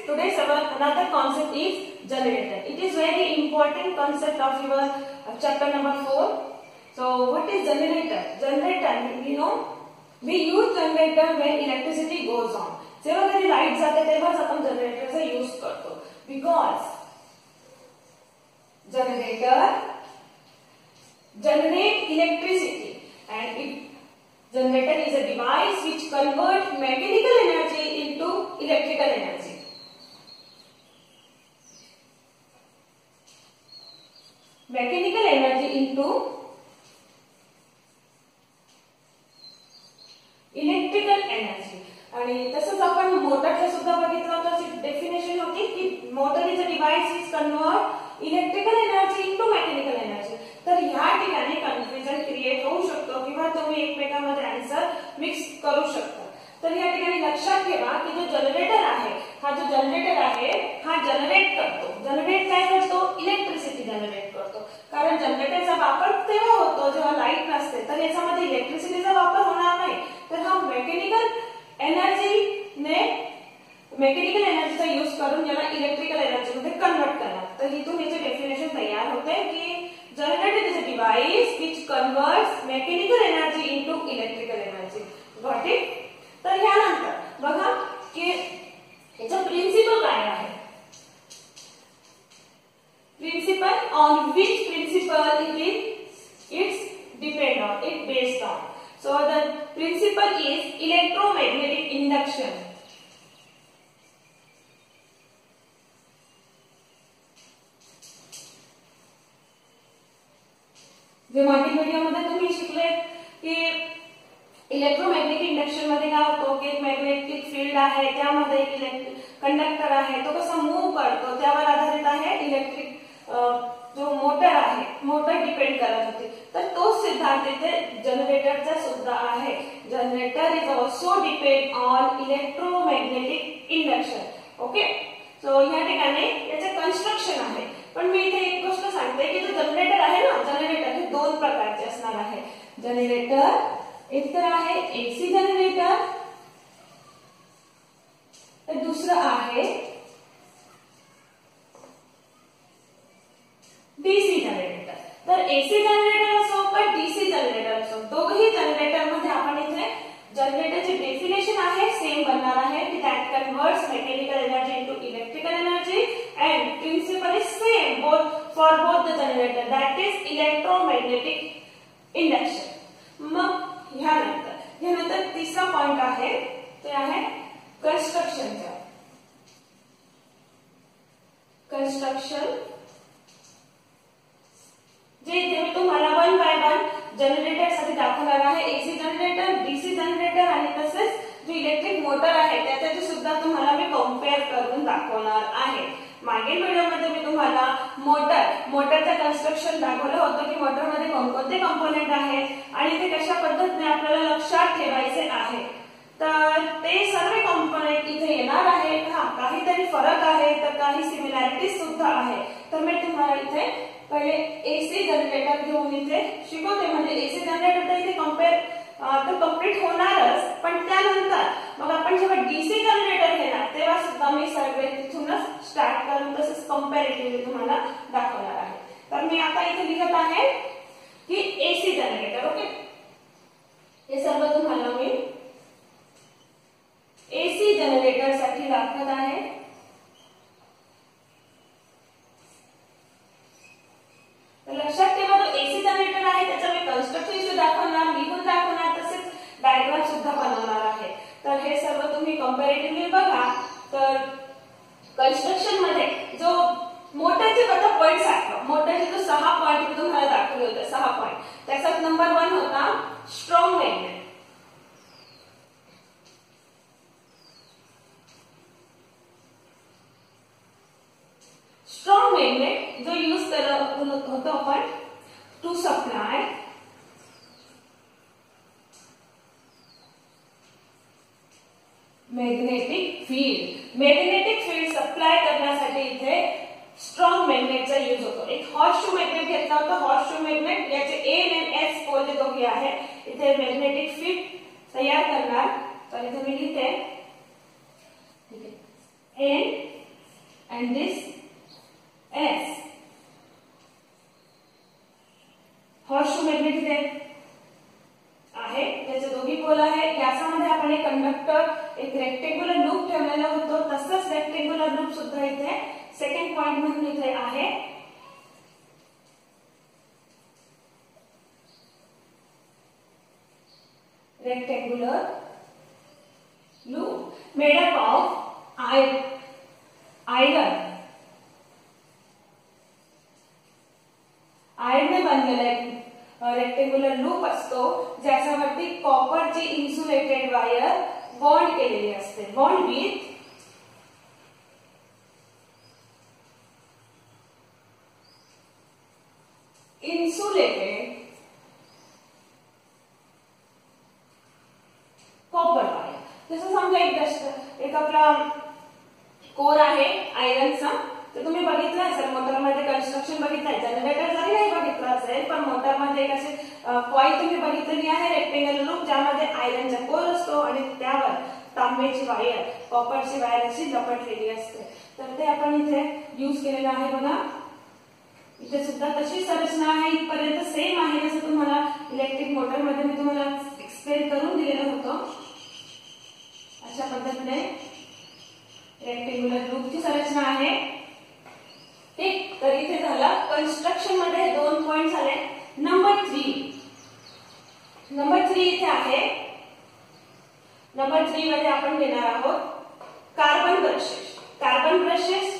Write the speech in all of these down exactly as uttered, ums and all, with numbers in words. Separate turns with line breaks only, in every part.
today's our another concept is generator. It is very important concept of your uh, chapter number four. So what is generator? Generator, you know, we use generator when electricity goes on. जेव्हा कधी light जाते तेव्हाच आपण जनरेटरचा use करतो. Because generator generate electricity and it generator is a device which converts mechanical energy into electrical energy. Mechanical energy into electrical energy. आणि तसंच आपण मोटरचं सुद्धा बघितलं तर डेफिनेशन होती की motor is a device which convert electrical energy into mechanical energy. तर ह्या ठिकाणी कन्फ्युजन क्रिएट होऊ शकतो किंवा तुम्ही एकमेकांमध्ये आन्सर मिक्स करू शकता. तर या ठिकाणी लक्षात ठेवा की जो जनरेटर आहे हा जो जनरेटर आहे हा जनरेट करतो. जनरेट काय करतो? इलेक्ट्रिसिटी जनरेट करतो. कारण जनरेटरचा वापर तेव्हा होतो जेव्हा लाईट नसते, तर याच्यामध्ये इलेक्ट्रिसिटीचा वापर होणार नाही. तर हा मेकॅनिकल एनर्जीने मेकॅनिकल एनर्जीचा यूज करून याला इलेक्ट्रिकल एनर्जी मध्ये कन्वर्ट करणार. तर इथून याचे डेफिनेशन तयार होते की generator is a device which converts mechanical energy into electrical energy. Got it? तर ह्यानंतर बघा की याचा प्रिन्सिपल काय आहे. Principle on which principle it is it's depend on it based on. So the principle is electromagnetic induction. जे मागील व्हिडिओमध्ये तुम्ही शिकले की इलेक्ट्रोमॅग्नेटिक इंडक्शन मध्ये काय होतं की एक मॅग्नेटिक फील्ड आहे, त्यामध्ये एक कंडक्टर आहे, तो कसा मूव्ह करतो त्यावर आधारित आहे इलेक्ट्रिक जो मोटर आहे, मोटर डिपेंड करत होती. तर तो सिद्धांत इथे जनरेटरचा सुद्धा आहे. Generator is also depend on electromagnetic induction. Okay, so या ठिकाणी याचे कन्स्ट्रक्शन आहे. पण मी इथे एक गोष्ट सांगते की जो जनरेटर आहे ना, जनरेटर हे दोन प्रकारचे असणार आहे. जनरेटर एक तर आहे एसी जनरेटर, तर दुसरं आहे डीसी जनरेटर. तर एसी जनरेटर असो का डीसी जनरेटर असो, दोघही जनरेटर मध्ये आपण इथे जनरेटरची डेफिनेशन आहे सेम बनणार आहे की that converts mechanical energy into electrical energy and principle is same both for both the generator, that is electromagnetic induction. मग ह्यानंतर ह्यानंतर तिसरा पॉइंट आहे ते आहे कन्स्ट्रक्शनचा. कन्स्ट्रक्शन जे इथे मी तुम्हाला वन बाय वन जनरेटर साठी दाखवणार आहे. एसी जनरेटर, डीसी जनरेटर आणि तसेच जो इलेक्ट्रिक मोटर आहे त्याच्याची सुद्धा तुम्हाला मी कम्पेअर करून दाखवणार आहे. मागील व्हिडिओमध्ये मी तुम्हाला मोटर मोटरचं कन्स्ट्रक्शन दाखवलं होतं की मोटरमध्ये कोणकोणते कंपोनेंट आहे आणि ते कशा पद्धतीने आपल्याला लक्षात ठेवायचे आहे. तर ते सर्व कंपोनेंट इथे येणार आहे. हा, काहीतरी फरक आहे तर काही सिमिलॅरिटीज सुद्धा आहे. तर मी तुम्हाला इथे पहिले एसी जनरेटर घेऊन इथे शिकवते. म्हणजे एसी जनरेटर तर इथे कम्पेअर तर कम्प्लीट होणारच, पण त्यानंतर मग आपण जेव्हा डीसी जनरेटर घेणार तेव्हा सुद्धा मी सगळे तिथूनच स्टार्ट करून तसंच कम्पॅरेटिव्हली तुम्हाला दाखवणार आहे. तर मी आता इथे लिहत आहे की एसी जनरेटर. ओके, हे सर्व तुम्हाला मी एसी जनरेटर साठी दाखवत आहे. लक्षात ठेवा जो एसी जनरेटर आहे त्याचं मी कन्स्ट्रक्शन दाखवणार, लिहून दाखवणार, तसेच डायग्राम सुद्धा बनवणार आहे. तर हे सर्व तुम्ही कम्पॅरेटिव्हली बघा. तर कन्स्ट्रक्शन मध्ये जो मोटरचे बघा पॉइंट्स आहेत, मोटरचे जो सहा पॉइंट तुम्हाला दाखवले होते, सहा पॉइंट, त्याच्यात नंबर वन होता स्ट्रॉंग मॅग्नेट. स्ट्रॉंग मॅग्नेट जो यूज करत होतो आपण to supply magnetic field. Magnetic field supply करण्यासाठी इथे स्ट्रॉंग मॅग्नेटचा यूज होतो. एक हॉर्सशू मॅग्नेट घेतला होता. हॉर्सशू मॅग्नेट याचे एन एंड एस पोल जे दोघे आहेत इथे मॅग्नेटिक फील्ड तयार करणार. तर इथे मी लिहिते N and this S. Horseshoe magnet इथे आहे, त्याचे दोन्ही पोल आहे. याच्यामध्ये आपण एक कंडक्टर एक रेक्टेंग्युलर लूप ठेवलेला होतो, तसंच रेक्टेंग्युलर लूप सुद्धा इथे सेकंड पॉइंट म्हणून इथे आहे. Rectangular loop made up of iron iron आयर्नने बनलेला एक रेक्टेंग्युलर लूप असतो, ज्याच्यावरती कॉपरची इन्सुलेटेड वायर बॉन्ड केलेली असते. Bond with insulated copper wire. जसं समजा एक दशक एक आपला कोर आहे आयरनचा, तर तुम्ही बघितलं असेल मोटरमध्ये कन्स्ट्रक्शन बघितलंय, जनरेटर जरी नाही बघितलं असेल पण मोटरमध्ये एक असे कॉईल तुम्ही बघितलेली आहे रेक्टेंगल लूप, ज्यामध्ये आयरनचा कोर असतो आणि त्यावर तांब्याची वायर कॉपरची वायर अशी लपटलेली असते. तर ते आपण इथे यूज केलेलं आहे. बघा इथे सुद्धा तशी संरचना आहे, इथपर्यंत सेम आहे जसं तुम्हाला इलेक्ट्रिक मोटरमध्ये मी तुम्हाला एक्सप्लेन करून दिलेलं होतं. अशा पद्धतीने रेक्टेंग्युलर लूपची संरचना आहे. ठीक, तर इथे झालं कन्स्ट्रक्शन मध्ये दोन पॉइंट झाले. नंबर थ्री नंबर थ्री इथे आहे. नंबर थ्री मध्ये आपण घेणार आहोत carbon brushes. Carbon brushes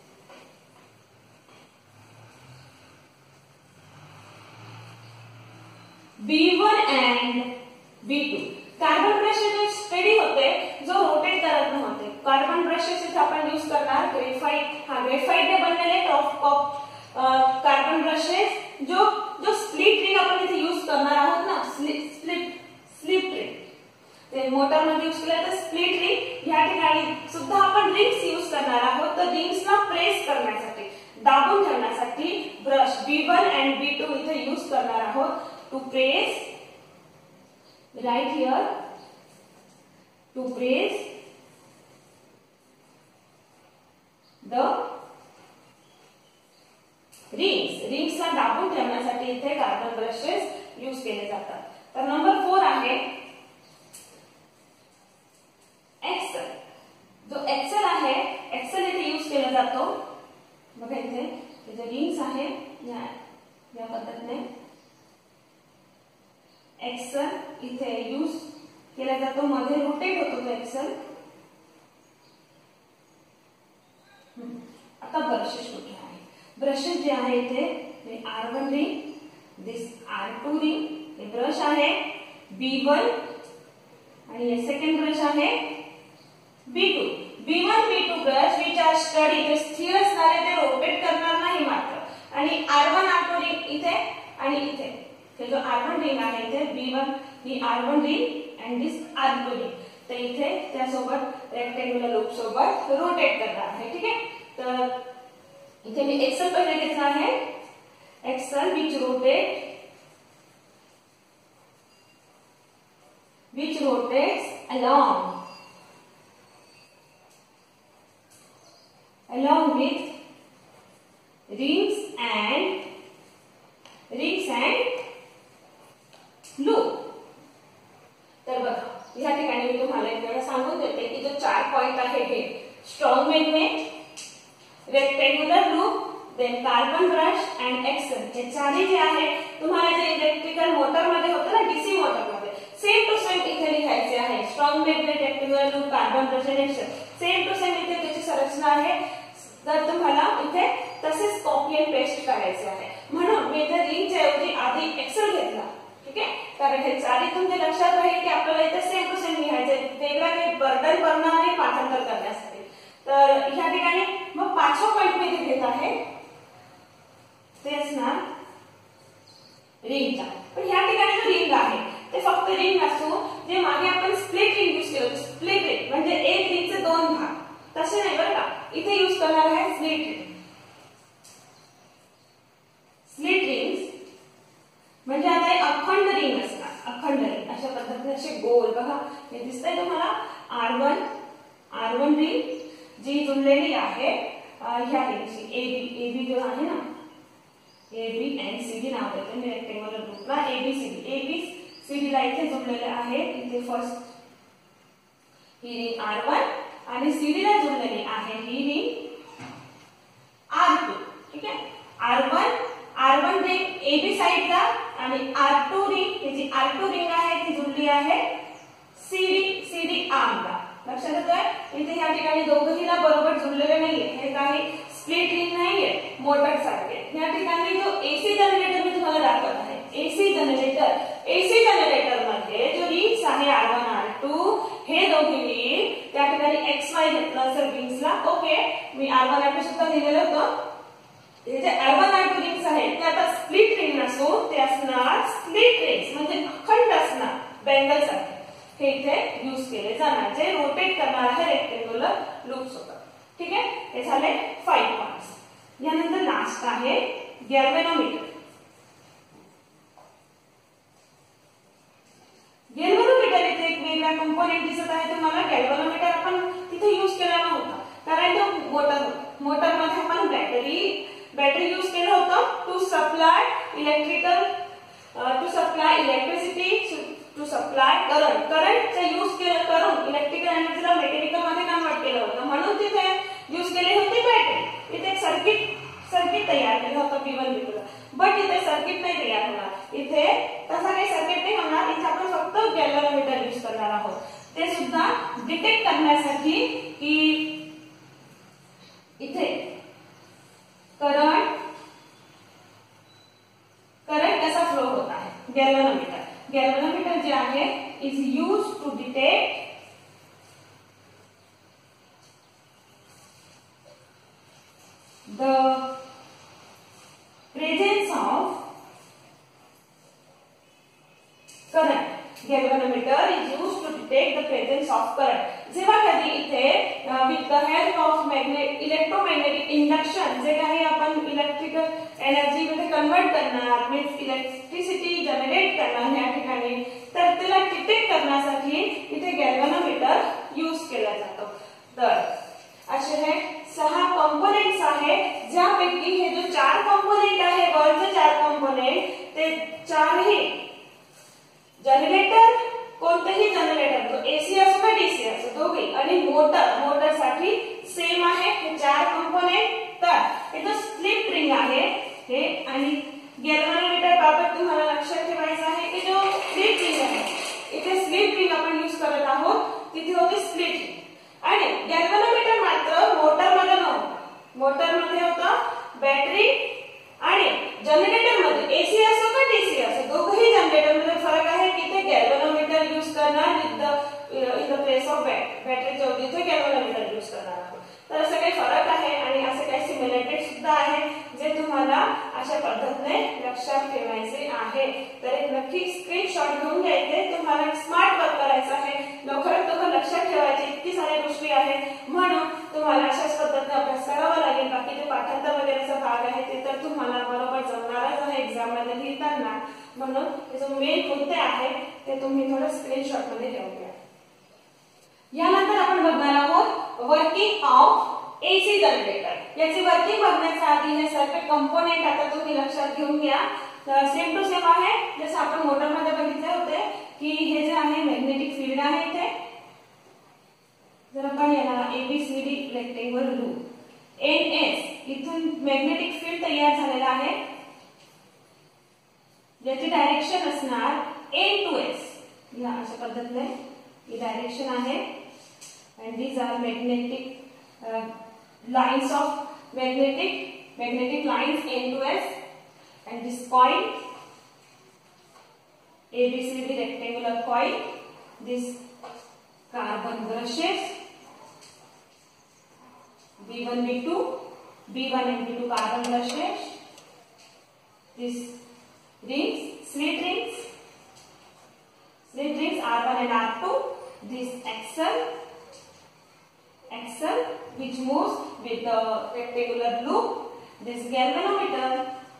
B one and B two. Carbon brushes steady होते जो रोटेट करत नव्हते. कार्बन ब्रशेस आपण यूज करणार ग्रेफाइट. हा ग्रेफाइट ने बनलेले टॉप टॉप कार्बन ब्रशेस जो जो स्प्लिट रिंग आपण इथे यूज करणार आहोत ना, स्लिप स्लिप स्लिप रिंग ते मोटर मध्ये यूज केलं तर स्प्लिट रिंग या ठिकाणी सुद्धा आपण रिंग्स यूज करणार आहोत. तर रिंग्सला प्रेस करण्यासाठी दाबून ठेवण्यासाठी brush B one and B two इथे यूज करणार आहोत. To press right here to press the rings. rings ला दाबून ठेवण्यासाठी इथे कार्बन ब्रशेस यूज केले जातात. तर नंबर फोर आहे एक्सेल. जो एक्सेल आहे एक्सेल इथे यूज केला जातो. बघा इथे त्याचे रिंग्स आहे या या पद्धतीने एक्सेल इथे यूज केला जातो. मध्ये रोटेट होतो तो एक्सेल. आता ब्रशेस कुठे आहे? ब्रशेस जे आहे इथे R one ring, this R two ring, हे ब्रश आहे बी वन आणि हे सेकंड ब्रश आहे B two. B one B two brush which are steady जे स्थिर असणारे ते रोटेट करणार नाही मात्र. आणि R one R two ring इथे आणि इथे हे जो आर वन रिंग आहे इथे बी वन ही R one ring and this R two ring. तर इथे त्यासोबत रेक्टेंग्युलर लूप सोबत रोटेट करणार आहे. ठीक आहे, तर इथे मी एक्सेल पहिले घेतला आहे. Axle which rotate which rotates along along with rings and rings and loop. तर बघा या ठिकाणी मी तुम्हाला एक वेळा सांगून देते की जो चार पॉइंट आहे हे strong magnet, rectangular loop, then carbon brush and axle, हे चारही जे आहे तुम्हाला जे इलेक्ट्रिकल मोटर मध्ये होतं ना, डीसी मोटर मध्ये सेम टू सेम इथे लिहायचे आहे. Strong magnet, rectangular loop, carbon brush and axle same to same इथे त्याची संरचना आहे. तर तुम्हाला इथे तसेच कॉपी अँड पेस्ट करायचे आहे. म्हणून मी इथे रिंगच्या ऐवजी आधी एक्सेल घेतला. ठीक आहे, कारण हे चारी तुमच्या लक्षात राहील की आपल्याला इथे सेम टू सेम लिहायचे, वेगळा काही बर्डन पडणार नाही पाठांतर करण्यासाठी. तर या ठिकाणी मग पाचवा पॉइंट मी इथे घेत आहे ते असणार रिंगचा. पण या ठिकाणी जो रिंग आहे ते फक्त रिंग नसतो, जे मागे आपण स्प्लिट रिंग यूज केलं. स्प्लिट रिंग म्हणजे एक रिंगचे दोन भाग, तसे नाही बरं का. इथे यूज करणार आहे स्प्लिट रिंग. स्प्लिट रिंग्स म्हणजे आता एक अखंड रिंग असणार. अखंड रिंग अशा पद्धतीने असे गोल बघा हे दिसतंय तुम्हाला. R one R one ring जी जुळलेली आहे ह्या रिंगची एबी एबी जो आहे ना एबी एंड सीडी नाव देते मी रेक्टेंग्युलर ग्रुपला एबीसीडी एबीसीडी ला इथे जोडलेले आहे. इथे फर्स्ट ही रिंग आर वन आणि सीडी ला जोडलेली आहे ही रिंग आर टू. ठीक आहे. R one R one ring AB साइडला आणि आर टू रिंग ही जी आर टू रिंग आहे ती जोडली आहे सीडी सीडी आर्मला. लक्षात येतोय. इथे या ठिकाणी दोघहीला बरोबर जोडलेले नाहीये. हे काही स्प्लिट रिंग नाहीये मोटर सारखे. या ठिकाणी जो एसी जनरेटर मी तुम्हाला दाखवत आहे एसी जनरेटर एसी जनरेटर मध्ये जो रिंग्स आहे आर वन आर टू हे दोघी रिंग त्या ठिकाणी एक्स वाय घेतलं असेल रिंग्सला. ओके मी आर वन आर टू सुद्धा दिलेलं होतं. हे जे R one R two rings आहेत ते आता स्प्लिट रिंग नसून ते असणार स्प्लिट रिंग्स म्हणजे अखंड असणार बँगल सारखे. हे इथे यूज केले जाणार जे रोटेट करणार आहे रेक्टेंग्युलर लूप सोबत. ठीक आहे. हे झाले फाईव्ह पॉइंट्स. यानंतर लास्ट आहे गॅल्व्हॅनोमीटर. गॅल्व्हॅनोमीटर इथे एक वेगळा कंपोनेंट दिसत आहे तुम्हाला. गॅल्व्हॅनोमीटर आपण तिथे यूज केला नव्हता कारण तो मोटर मोटर मध्ये आपण बॅटरी बॅटरी यूज केलं होतं to supply electrical to supply electricity to supply current करंटचा यूज केलं करून इलेक्ट्रिकल एनर्जीला मेकॅनिकल मध्ये कन्वर्ट केलं होतं म्हणून तिथे यूज केली होती बॅटरी. इथे एक सर्किट सर्किट तयार केलं होतं बी वन बी टू ला. बट इथे सर्किट नाही तयार होणार. इथे तसा काही सर्किट नाही होणार. इथे आपण फक्त गॅल्व्हॅनोमीटर यूज करणार आहोत. ते सुद्धा डिटेक्ट करण्यासाठी की इथे करंट करंट कसा फ्लो होत आहे. गॅल्व्हॅनोमीटर गॅल्व्हॅनोमीटर जे आहे is use to detect the presence of current. Galvanometer is used to detect the presence of current. जेव्हा कधी इथे with the help of magnet electromagnetic induction जे काही आपण इलेक्ट्रिकल एनर्जी मध्ये कन्वर्ट करणार मीन्स इलेक्ट्रिसिटी जनरेट करणार या ठिकाणी तर त्याला डिटेक्ट करण्यासाठी इथे गॅल्व्हॅनोमीटर यूज केला जातो. तर असे हे सहा कंपोनेंट्स आहेत ज्यापैकी हे जो चार कंपोनेंट आहे वरचे चार कंपोनेंट ते चारही जनरेटर कोणतेही जनरेटर तो एसी असो का डीसी असो दोघे आणि मोटर मोटर साठी सेम आहे हे चार कंपोनेंट. तर इथे स्प्लिट रिंग आहे हे आणि गॅल्व्हॅनोमीटर बाबत तुम्हाला लक्षात ठेवायचं आहे की जो स्प्लिट रिंग आहे इथे स्प्लिट रिंग आपण यूज करत आहोत तिथे होते स्प्लिट रिंग आणि गॅल्व्हॅनोमीटर मात्र मोटर मध्ये नव्हतं. मोटर मध्ये होतं बॅटरी आणि जनरेटर मध्ये एसी असो का डीसी असो दोघही जनरेटर मध्ये फरक आहे की इथे गॅल्व्हॅनोमीटर यूज करणार with the in the place of battery जो इथे गॅल्व्हॅनोमीटर यूज करणार आहोत. तर असं काही फरक आहे आणि असं काही सिमिलॅरिटी सुद्धा आहे जे तुम्हाला अशा पद्धतीने लक्षात ठेवायचे आहे. तर एक नक्की स्क्रीनशॉट घेऊन घ्यायचे. तुम्हाला स्मार्ट वर्क करायचं आहे. लवकरात लवकर लक्षात ठेवायचे इतकी साऱ्या गोष्टी आहेत म्हणून तुम्हाला अशाच पद्धतीने अभ्यास करावा लागेल. बाकी जे पाठांतर वगैरेचा भाग आहे ते तर तुम्हाला बरोबर जमणारच आहे एक्झाम मध्ये लिहिताना. म्हणून हे जो मेन मुद्दे आहेत ते तुम्ही थोडं स्क्रीनशॉट मध्ये ठेवून घ्या. यानंतर आपण बघणार आहोत वर्किंग ऑफ एसी जनरेटर. याची वर्किंग बघण्याच्या आधी हे सर्व कंपोनेंट आता तुम्ही लक्षात घेऊन घ्या. सेम टू सेम आहे जसं आपण मोटर मध्ये बघितले होते की हे जे आहे मॅग्नेटिक फील्ड आहे इथे जर आपण याला ABCD rectangle loop N S इथून मॅग्नेटिक फील्ड तयार झालेला आहे ज्याची डायरेक्शन असणार एन टू एस. या अशा पद्धतीने ही डायरेक्शन आहे and these are magnetic uh, lines of magnetic magnetic lines N to S and this coil A B C D rectangular coil, this carbon brushes B one B two B one and B two carbon brushes, this rings slit rings slit rings R one and R two, this axle axle which moves with the rectangular loop, this galvanometer,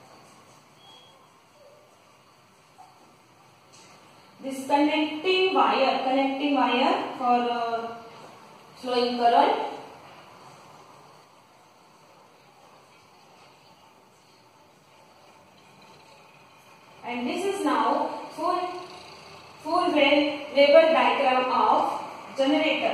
this connecting wire connecting wire for uh, flowing current, and this is now full full well label diagram of generator.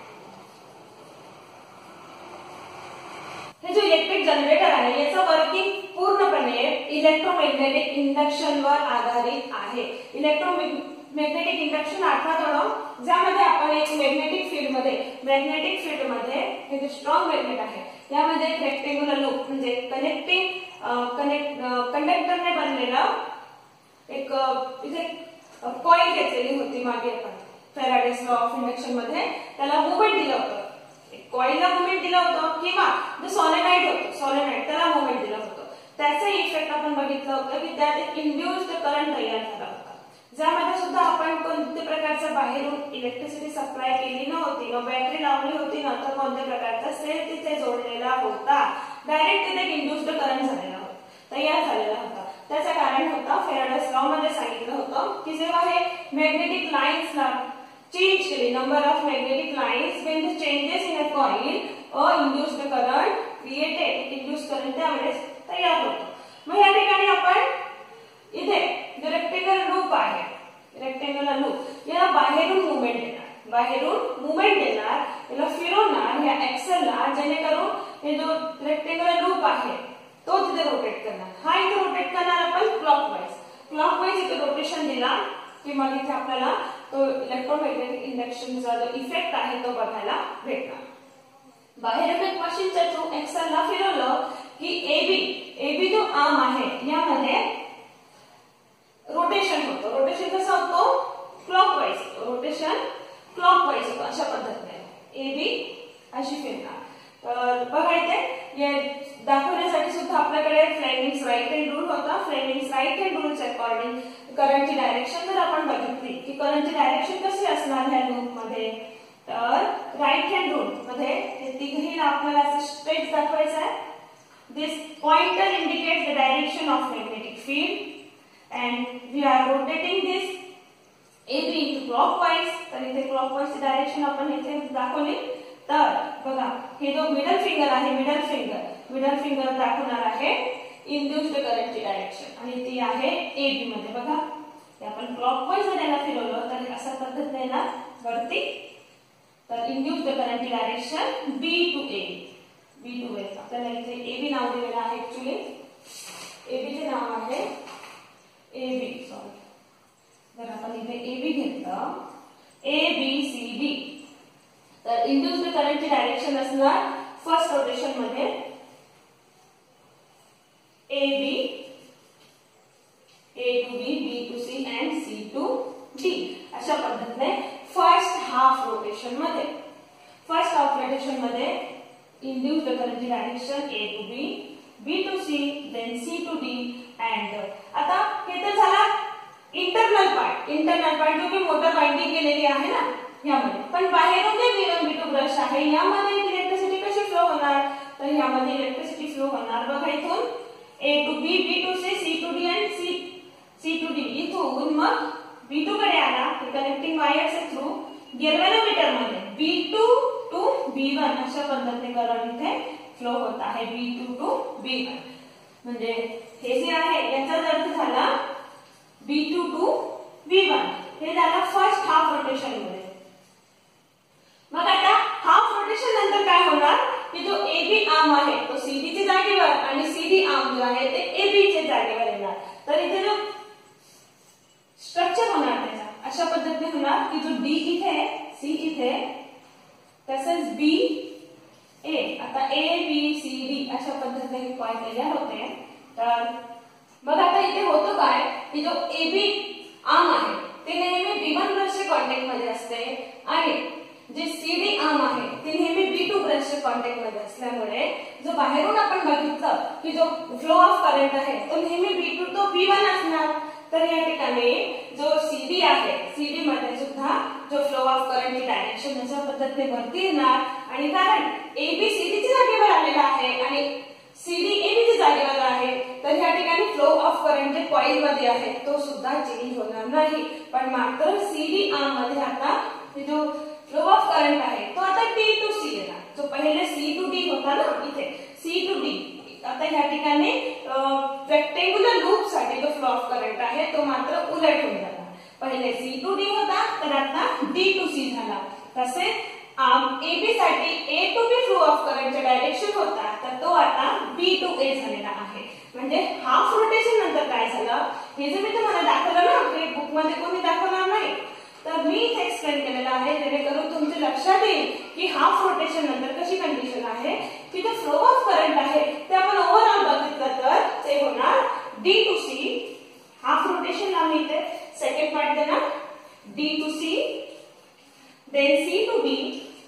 हे जो electric generator आहे याचं working पूर्णपणे electromagnetic इंडक्शनवर आधारित आहे. Electromagnetic induction अर्थात होणं ज्यामध्ये आपण एक मॅग्नेटिक फील्ड मध्ये मॅग्नेटिक फील्ड मध्ये हे जे स्ट्रॉंग मॅग्नेट आहे यामध्ये एक रेक्टेंग्युलर लूप म्हणजे कनेक्टिंग कनेक्ट कंडक्टरने बनलेला एक इथे कॉइल घेतलेली होती मागे आपण फॅराडेज लॉ ऑफ इंडक्शन मध्ये त्याला मुवमेंट दिलं होतं. कॉइलला मुवमेंट दिलं होतं किंवा जो सॉलेनॉइड होतं सॉलेनॉइड त्याला मुवमेंट दिलं होतं. त्याचे इफेक्ट आपण बघितलं होतं की त्यात एक इंड्युस्ड करंट तयार झाला होता ज्यामध्ये सुद्धा आपण कोणत्या प्रकारचं बाहेरून इलेक्ट्रिसिटी सप्लाय केली नव्हती न बॅटरी लावली होती न तर कोणत्या प्रकारचा सेल तिथे जोडलेला होता. डायरेक्ट तिथे एक इंड्युस्ड करंट झालेला होता तयार झालेला होता. त्याचं कारण होतं फॅराडेज लॉ मध्ये सांगितलं होतं की जेव्हा हे मॅग्नेटिक लाईन्सला चेंज केली number of magnetic lines when the changes in a coil or induced current created induced current त्यावेळेस तयार होतो. मग या ठिकाणी आपण इथे जो रेक्टेंग्युलर लूप आहे रेक्टेंग्युलर लूप याला बाहेरून मुवमेंट देणार बाहेरून मुवमेंट देणार याला फिरवणार या एक्सेलला जेणेकरून हे जो रेक्टेंग्युलर लूप आहे तो तिथे रोटेट करणार. हा इथे रोटेट करणार आपण क्लॉकवाईज क्लॉकवाईज इथे रोटेशन दिला की मग इथे आपल्याला तो इलेक्ट्रोमॅग्नेटिक इंडक्शनचा जो इफेक्ट आहे तो बघायला भेटणार. बाहेरून एक मशीनच्या थ्रू एक्सेलला फिरवलं की एबी एबी जो आर्म आहे यामध्ये रोटेशन होतं. रोटेशन कसं होतं क्लॉकवाईज रोटेशन क्लॉकवाईज होतं अशा पद्धतीने एबी अशी फिरणार. तर बघा इथे दाखवण्यासाठी सुद्धा आपल्याकडे फ्लेमिंग्स राईट हँड रूल होता. फ्लेमिंग्स राईट हँड रूलच्या अकॉर्डिंग करंटची डायरेक्शन जर आपण बघितली की करंटची डायरेक्शन कशी असणार ह्या लूप मध्ये तर राईट हँड रूल मध्ये हे तिघही आपल्याला असं स्ट्रेट दाखवायचं आहे. This pointer indicates the direction of magnetic field and we are rotating this AB into clockwise. तर इथे क्लॉकवाईजची डायरेक्शन आपण इथे दाखवली. तर बघा हे जो मिडल फिंगर आहे मिडल फिंगर मिडल फिंगर दाखवणार आहे इंड्युस्ड करंटची डायरेक्शन आणि ती आहे एबी मध्ये. बघा हे आपण क्लॉकवाईज जर याला फिरवलं तर अशा पद्धतीने ना वरती तर इंड्युस्ड करंटची direction B to A B to A आपल्याला इथे एबी नाव दिलेलं आहे. ऍक्च्युली एबीचे नाव आहे एबी सॉरी जर आपण इथे एबी घेतलं ए बी सी डी तर इंड्युस्ड करंटची डायरेक्शन असणार फर्स्ट रोटेशन मध्ये A B A to B B to C and C to D अशा पद्धतीने फर्स्ट हाफ रोटेशन मध्ये फर्स्ट हाफ रोटेशन मध्ये इंड्युस्ड करंटची direction A to B B to C then C to D and आता हे तर झाला internal part internal part जो की मोटर बाइंडिंग केलेली आहे ना यामध्ये. पण बाहेरून जे B one B two brush आहे यामध्ये इलेक्ट्रिसिटी कशी फ्लो होणार तर यामध्ये इलेक्ट्रिसिटी फ्लो होणार. बघा इथून A to B B to C C to D and C C to D इथून मग बी टू कडे आला कनेक्टिंग वायरच्या थ्रू गॅल्व्हॅनोमीटर मध्ये B two to B one अशा पद्धतीने करंट इथे फ्लो होत आहे B two to B one. म्हणजे हे जे आहे याचा अर्थ झाला B two to B one हे झालं फर्स्ट हाफ रोटेशन मध्ये. मग आता हाफ रोटेशन नंतर काय होणार की जो एबी आर्म आहे तो सीडीच्या जागेवर आणि सीडी आर्म जो आहे ते एबीच्या जागेवर येणार. तर इथे जो स्ट्रक्चर होणार त्याचा अशा पद्धतीने होणार की जो डी इथे सी इथे तसेच बी ए आता ए बी सी डी अशा पद्धतीने पॉइंट तयार होते. तर मग आता इथे होतं काय की जो एबी आर्म आहे ते नेहमी बी वन ब्रशच्या कॉन्टॅक्ट मध्ये असते आणि जे सीडी आर्म आहे ते नेहमी बी टू ब्रशच्या कॉन्टॅक्ट मध्ये असल्यामुळे जो बाहेरून आपण बघितलं की जो फ्लो ऑफ करंट आहे तो नेहमी बी टू तो बी वन असणार. तर या ठिकाणी जो सीडी आहे सीडी मध्ये सुद्धा जो फ्लो ऑफ करंटची डायरेक्शन अशा पद्धतीने वरती येणार आणि कारण एबी सीडीच्या जागेवर आलेला आहे आणि सीडी एबीच्या जागेवर आहे तर या ठिकाणी फ्लो ऑफ करंट जे कॉइल मध्ये आहे तो सुद्धा चेंज होणार नाही. पण मात्र सीडी आर्म मध्ये आता जो फ्लो ऑफ करंट आहे तो आता टी टू सी येणार. जो पहिले सी टू डी होता ना इथे सी टू डी आता या ठिकाणी रेक्टेंग्युलर लूप साठी जो फ्लो ऑफ करंट करंट आहे तो मात्र उलट होऊन झाला. पहिले सी टू डी होता तर आता डी टू सी झाला. तसेच एबी साठी A to B flow of करंटचा डायरेक्शन होता तर तो आता बी टू ए झालेला आहे. म्हणजे हाफ रोटेशन नंतर काय झालं हे जे मी तुम्हाला दाखवलं ना, हे बुक मध्ये कोणी दाखवणार नाही तर मी इथे एक्सप्लेन केलेलं आहे जेणेकरून तुमच्या लक्षात येईल की हाफ रोटेशन नंतर कशी कंडिशन आहे की जो फ्लो ऑफ करंट आहे ते आपण ओव्हरऑल बघितलं तर ते होणार डी टू सी. हाफ रोटेशनला मी इथे सेकंड पार्ट देणार D to C, then C to B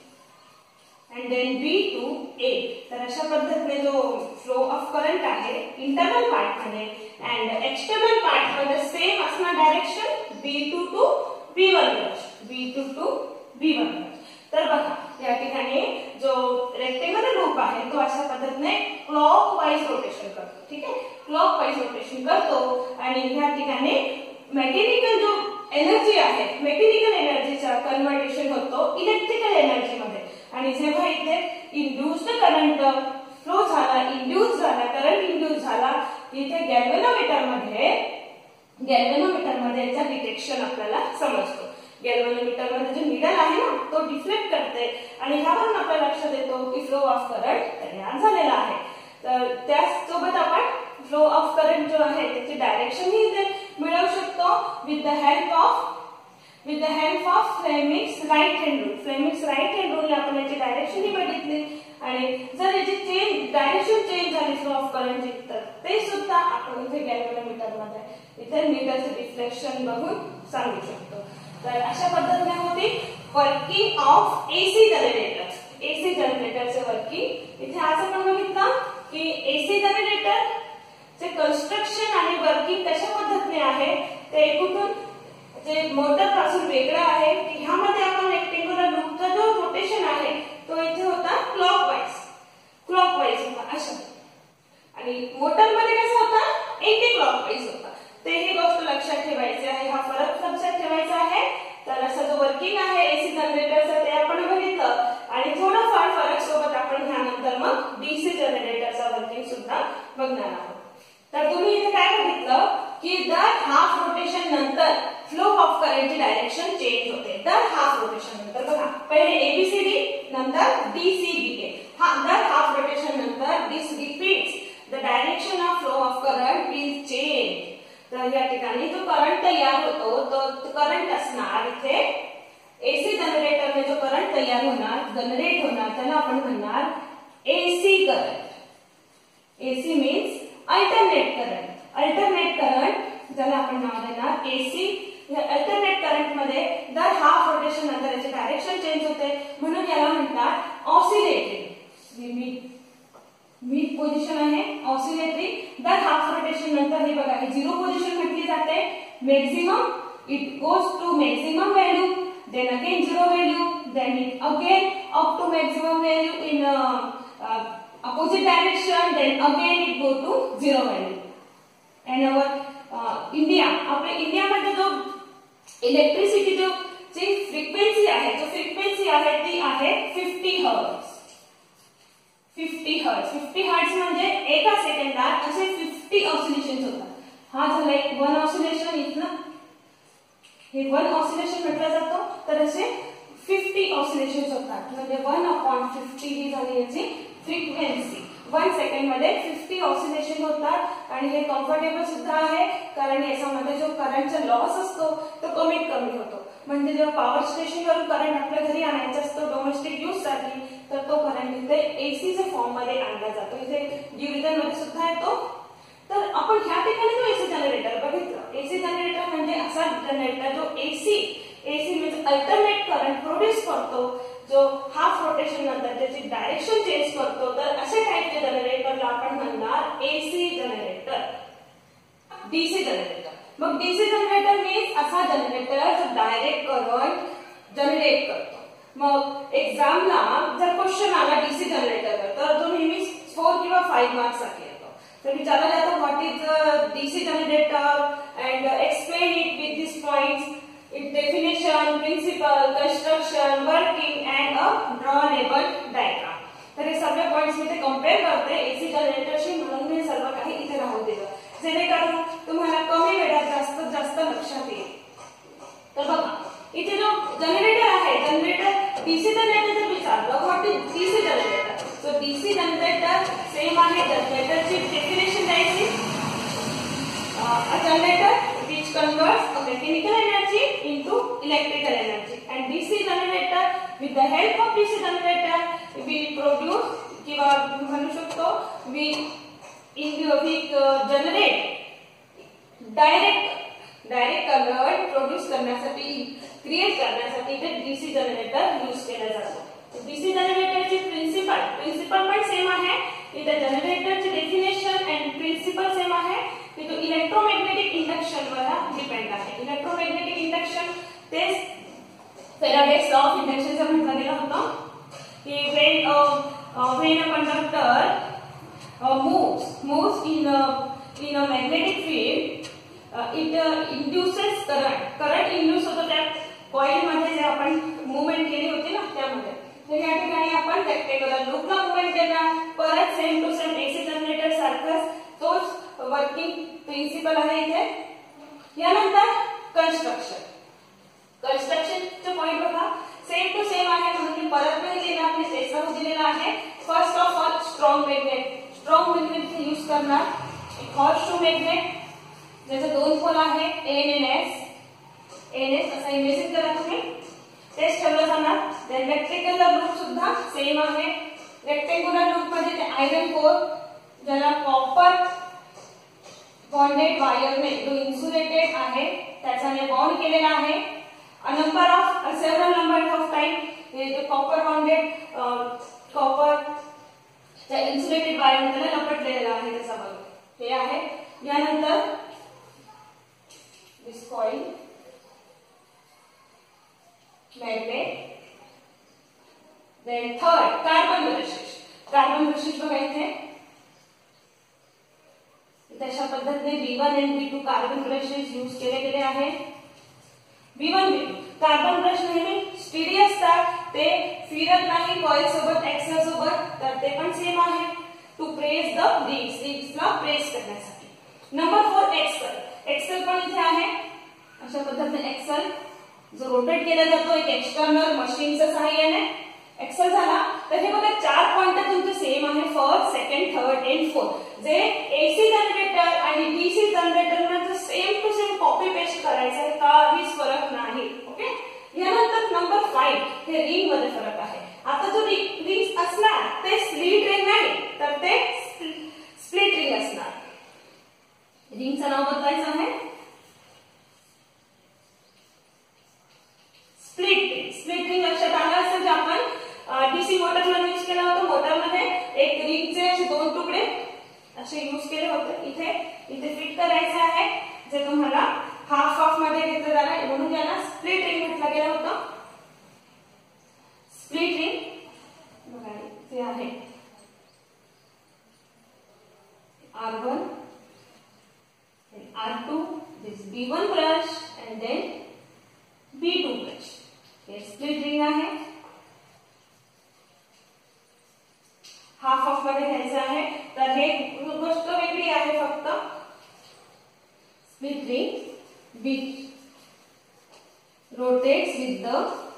and then B to A. तर अशा पद्धतीने जो फ्लो ऑफ करंट आहे इंटरनल पार्ट मध्ये अँड एक्सटर्नल पार्ट मध्ये सेम असणार direction B two to B one B two to B one. तर बघा या ठिकाणी जो रेक्टेंगुलर लूप आहे तो अशा पद्धतीने क्लॉकवाइज रोटेशन करतो. ठीक आहे, क्लॉकवाइज रोटेशन करतो आणि या ठिकाणी मेकॅनिकल जो एनर्जी आहे मेकॅनिकल एनर्जीचा कन्व्हर्टेशन होतो इलेक्ट्रिकल एनर्जी मध्ये. आणि जेव्हा इथे इंड्यूस्ड करंट फ्लो झाला, इंड्यूस झाला, करंट इंड्यूस झाला, इथे गॅल्व्हॅनोमीटर मध्ये गॅल्व्हॅनोमीटर मध्ये याचा डिटेक्शन आपल्याला समजतो. गॅल्व्हॅनोमीटर मध्ये जो निडल आहे ना तो डिफ्लेक्ट करते आणि ह्यावरून आपल्या लक्षात येतो की फ्लो ऑफ करंट तयार झालेला आहे. तर त्याचसोबत आपण फ्लो ऑफ करंट जो आहे त्याची डायरेक्शन ही इथे मिळवू शकतो with the help of with the help of Fleming's right hand rule. Fleming's right hand rule ने आपण याची डायरेक्शन ही बघितली आणि जर याची चेंज डायरेक्शन चेंज झाली फ्लो ऑफ करंटची तर ते सुद्धा आपण इथे गॅल्व्हॅनोमीटर मध्ये इथे मीटरचे डिफ्लेक्शन बघून सांगू शकतो. तर अशा पद्धतीने होती working of AC generator. AC जनरेटरचे वर्किंग इथे आज आपण बघितलं की एसी जनरेटर चे कन्स्ट्रक्शन आणि वर्किंग कशा पद्धतीने आहे ते कुठून जे मोटर पासून वेगळं आहे की ह्यामध्ये आपण रेक्टेंग्युलर लूपचा जो रोटेशन आहे तो इथे होता क्लॉकवाइज क्लॉकवाइज होता अशा. आणि मोटर मध्ये कसं होता एंटी क्लॉकवाइज होता. ते ही गोष्ट लक्षात ठेवायची आहे, हा फरक लक्षात ठेवायचा आहे. तर असं जो वर्किंग आहे एसी जनरेटरचं ते आपण बघितलं आणि थोडंफार फरक सोबत आपण ह्यानंतर मग डीसी जनरेटरचा वर्किंग सुद्धा बघणार आहोत. तर तुम्ही इथे काय बघितलं की दर हाफ रोटेशन नंतर फ्लो ऑफ करंटची डायरेक्शन चेंज होते. दर हाफ रोटेशन नंतर बघा पहिले एबीसीडी नंतर डीसीबीए. हा दर हाफ रोटेशन नंतर this repeats the direction of flow of current will change. तर या ठिकाणी जो करंट तयार होतो तो करंट असणार इथे एसी जनरेटरने जो करंट तयार होणार जनरेट होणार त्याला आपण म्हणणार AC current. AC means alternate current. Alternate current ज्याला आपण नाव देणार एसी. अल्टरनेट करंट मध्ये दर हाफ रोटेशन नंतर याचे डायरेक्शन चेंज होते म्हणून याला म्हणतात ऑसिलेटरी. मिड पोझिशन आहे ऑसिलेटरी. दर हाफ रोटेशन नंतर हे बघा हे झिरो पोझिशन म्हटली जाते. Maximum it goes to maximum value then again zero value then it again up to maximum value in opposite direction then again it go to zero value. And our uh, India आपल्या इंडियामध्ये जो electricity जो जी frequency आहे जो frequency आहे ती आहे fifty hertz. Fifty hertz fifty hertz म्हणजे एका सेकंदात असे फिफ्टी ऑसिलेशन्स होतात. हा झाला एक वन ऑसिलेशन. इथनं हे वन ऑसिलेशन म्हटलं जातो. तर असे फिफ्टी ऑसिलेशन्स होतात म्हणजे वन अपॉन फिफ्टी ही झाली याची फ्रिक्वेन्सी. वन सेकंड मध्ये फिफ्टी ऑसिलेशन होतात आणि हे कम्फर्टेबल सुद्धा आहे कारण याच्यामध्ये जो करंटचा लॉस असतो तो कमीत कमी होतो. म्हणजे जेव्हा पॉवर स्टेशनवरून करंट आपल्या घरी आणायचा असतो डोमेस्टिक यूज साठी तर तो करंट इथे एसीच्या फॉर्म मध्ये आणला जातो. इथे डिव्हिजन मध्ये सुद्धा येतो. तर आपण ह्या ठिकाणी जो एसी जनरेटर बघितलं. एसी जनरेटर म्हणजे असा जनरेटर जो एसी एसी म्हणजे अल्टरनेट करंट प्रोड्यूस करतो जो हाफ रोटेशन नंतर त्याची डायरेक्शन चेंज करतो. तर अशा टाइपचे जनरेटरला आपण म्हणणार एसी जनरेटर. DC generator. मग डीसी जनरेटर मीन्स असा जनरेटर जो डायरेक्ट करंट जनरेट करतो. मग एक्झामला जर क्वेश्चन आला डीसी जनरेटर तर तो नेहमी फोर किंवा फाईव्ह मार्क्स साठी येतो. तर विचारला जातो what is DC generator and explain it with this points. Its definition, principle, construction, working and a drawable diagram. तर हे सगळे पॉइंट्स मी ते कंपेअर करते एसी जनरेटरशी म्हणून मी सर्व काही इथे राहू दिलं जेणेकरून तुम्हाला कमी वेळात तर बघा इथे जो जनरेटर आहे, जनरेटर डीसी जनरेटर जर विचारलं what is DC generator, so DC generator same आहे. जनरेटरची डेफिनेशन द्यायची, a generator which converts a mechanical energy into electrical energy, and D C generator with the help of D C generator we produce किंवा म्हणू शकतो we we generate direct direct current produce करण्यासाठी, create करण्यासाठी ते DC generator use केला जातो. DC जनरेटरची principle principle पण सेम आहे. इथे जनरेटरची डेफिनेशन अँड प्रिन्सिपल सेम आहे. की तो इलेक्ट्रोमॅग्नेटिक इंडक्शन वर डिपेंड आहे. इलेक्ट्रोमॅग्नेटिक इंडक्शन तेच फॅराडेज लॉ ऑफ इंडक्शनचं म्हटलं गेलं होतं की when when a conductor moves moves in in a magnetic field it induces current current induce होतो त्या कॉइल मध्ये जे आपण मूवमेंट केली होती ना त्यामध्ये. तर या ठिकाणी आपण रेक्टेंग्युलर लूपला मूवमेंट केला. परत same to same AC generator सारखंच तोच वर्किंग प्रिन्सिपल आहे इथे. यानंतर कन्स्ट्रक्शन कन्स्ट्रक्शनचे पॉइंट बघा सेम टू सेम आहे म्हणून मी परत नाही लिहिला, आपली सेसर दिलेला आहे. First of all strong magnet strong magnet use करणार. हॉट शू मॅग्नेट ज्याचे दोन पोल आहे N N S N S असा इमेजिन करा तुम्ही, तेच ठेवलं जाणार. देन रेक्टेंग्युलर लूप सुद्धा सेम आहे. रेक्टेंग्युलर लूप मध्ये ते आयरन कोर ज्याला कॉपर बॉन्डेड वायरने जो इन्सुलेटेड आहे त्याच्याने बॉन्ड केलेला आहे. A number of several number of time हे जे कॉपर बॉन्डेड कॉपर त्या इन्सुलेटेड वायर त्याला लपटलेला आहे त्याचा बघा हे आहे. यानंतर this coil magnet. Then third carbon brushes carbon brushes बघा इथे तशा पद्धतीने बी वन आणि B two carbon brushes use केले गेले आहे. B one B two carbon brush नेहमी स्टिडी असतात, ते फिरत नाही कॉइल सोबत एक्सेल सोबत, तर ते पण सेम आहे. टू प्रेस द रिंग्स रिंग्सला प्रेस करण्यासाठी. नंबर फोर एक्सेल एक्सेल पण इथे आहे. अशा पद्धतीने एक्सेल जो रोटेट केला जातो एक एक्सटर्नल मशीनच्या सहाय्याने. एक्सेल झाला तर हे बघा चार पॉइंट तुमचे सेम आहे. First second third and fourth जे एसी जनरेटर आणि डीसी जनरेटर मध्ये same to same copy paste करायचं आहे, काहीच फरक नाही. ओके. यानंतर नंबर फाईव्ह हे रिंग मध्ये फरक आहे. आता जो रिंग असणार ते स्प्लिट रिंग नाही तर ते स्प्लिट रिंग असणार. रिंगचं नाव बदलायचं आहे स्प्लिट रिंग. स्प्लिट रिंग लक्षात आलं असेल जे आपण डीसी मोटरला यूज केला होता. मोटरमध्ये एक रिंगचे असे दोन तुकडे असे यूज केले होते. इथे इथे फिट करायचे आहे जे तुम्हाला हाफ हाफ मध्ये घेतलं जाणार म्हणून याला स्प्लिट रिंग म्हटलं गेलं होतं. स्प्लिट रिंग बघा ते आहे R one R two this B one brush and then B two brush. हे स्प्लिट रिंग आहे. हाफ हाफ मध्ये घ्यायचं आहे तर हे गोष्ट वेगळी आहे. फक्त split ring which rotates with the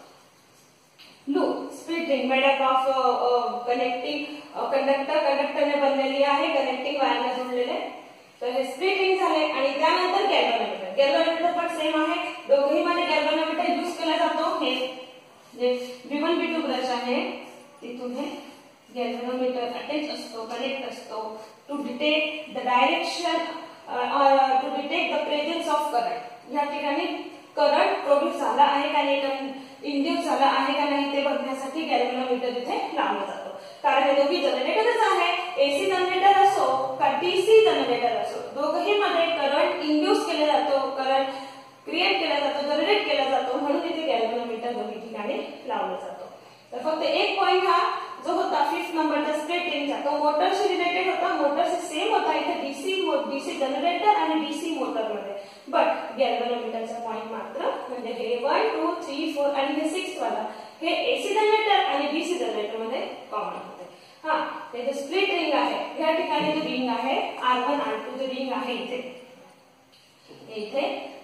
loop. Split ring made up of connecting conductor कंडक्टरने बनलेली आहे, कनेक्टिंग वायरला जोडलेले. तर हे स्प्लिट रिंग झाले. आणि त्यानंतर गॅल्व्हनोमीटर गॅल्व्हनोमीटर पण सेम आहे. दोघही मध्ये गॅल्व्हनोमीटर यूज केला जातो. हे जे B one B two brush आहे तिथून हे गॅल्व्हनोमीटर अटॅच असतो, कनेक्ट असतो to detect the direction to detect the presence of current. या ठिकाणी करंट प्रोड्यूस झाला आहे का नाही, इंड्यूस झाला आहे का नाही ते बघण्यासाठी गॅल्व्हनोमीटर इथे लावला जातो. कारण हे दोघी जनरेटरच आहे. एसी जनरेटर असो का डीसी जनरेटर असो दोघही मध्ये करंट इंड्यूस केला जातो, करंट क्रिएट केला जातो, जनरेट केला जातो म्हणून इथे गॅल्व्हनोमीटर दोन्ही ठिकाणी लावला जातो. तर फक्त एक पॉइंट हा जो होता फिफ्थ नंबरचा स्प्लिट रिंगचा तो मोटरशी रिलेटेड होता. मोटरशी सेम होता इथे डीसी डीसी जनरेटर आणि डीसी मोटर मध्ये. बट गॅल्व्हनोमीटरचा पॉइंट मात्र म्हणजे हे वन टू थ्री फोर आणि हे सिक्स वाला हे एसी जनरेटर आणि डीसी जनरेटर मध्ये कॉमन होते. हा हे जे स्प्लिट रिंग आहे या ठिकाणी जे रिंग आहे आर वन आर टू जे रिंग आहे इथे इथे